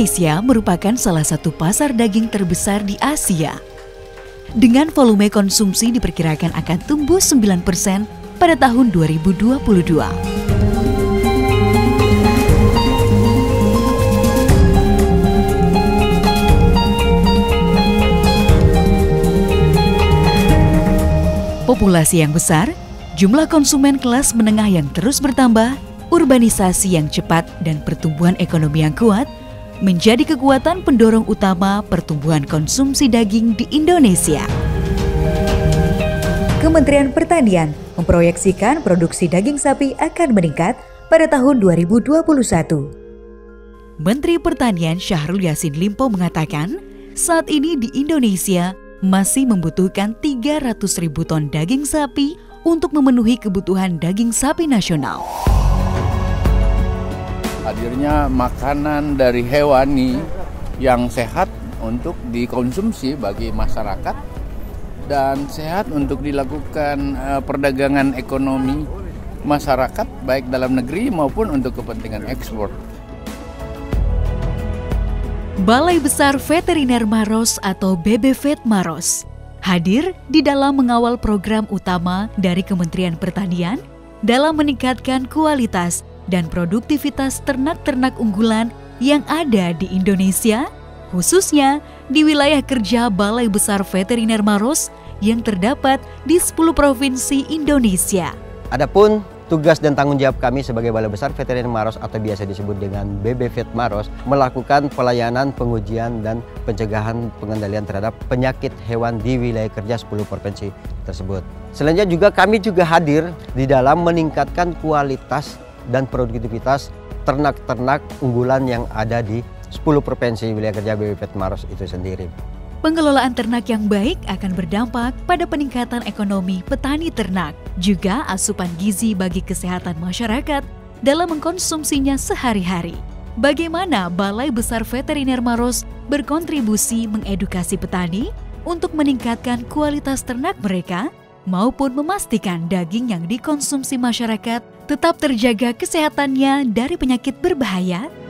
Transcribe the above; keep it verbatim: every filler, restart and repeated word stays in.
Indonesia merupakan salah satu pasar daging terbesar di Asia. Dengan volume konsumsi diperkirakan akan tumbuh sembilan persen pada tahun dua ribu dua puluh dua. Populasi yang besar, jumlah konsumen kelas menengah yang terus bertambah, urbanisasi yang cepat, dan pertumbuhan ekonomi yang kuat menjadi kekuatan pendorong utama pertumbuhan konsumsi daging di Indonesia. Kementerian Pertanian memproyeksikan produksi daging sapi akan meningkat pada tahun dua ribu dua puluh satu. Menteri Pertanian Syahrul Yassin Limpo mengatakan, saat ini di Indonesia masih membutuhkan tiga ratus ribu ton daging sapi untuk memenuhi kebutuhan daging sapi nasional. Hadirnya makanan dari hewani yang sehat untuk dikonsumsi bagi masyarakat dan sehat untuk dilakukan uh, perdagangan ekonomi masyarakat baik dalam negeri maupun untuk kepentingan ekspor. Balai Besar Veteriner Maros atau B B Vet Maros hadir di dalam mengawal program utama dari Kementerian Pertanian dalam meningkatkan kualitas dan produktivitas ternak-ternak unggulan yang ada di Indonesia, khususnya di wilayah kerja Balai Besar Veteriner Maros yang terdapat di sepuluh provinsi Indonesia. Adapun tugas dan tanggung jawab kami sebagai Balai Besar Veteriner Maros atau biasa disebut dengan B B Vet Maros melakukan pelayanan, pengujian, dan pencegahan pengendalian terhadap penyakit hewan di wilayah kerja sepuluh provinsi tersebut. Selanjutnya juga kami juga hadir di dalam meningkatkan kualitas dan produktivitas ternak-ternak unggulan yang ada di sepuluh provinsi wilayah kerja B B Vet Maros itu sendiri. Pengelolaan ternak yang baik akan berdampak pada peningkatan ekonomi petani ternak, juga asupan gizi bagi kesehatan masyarakat dalam mengkonsumsinya sehari-hari. Bagaimana Balai Besar Veteriner Maros berkontribusi mengedukasi petani untuk meningkatkan kualitas ternak mereka maupun memastikan daging yang dikonsumsi masyarakat tetap terjaga kesehatannya dari penyakit berbahaya?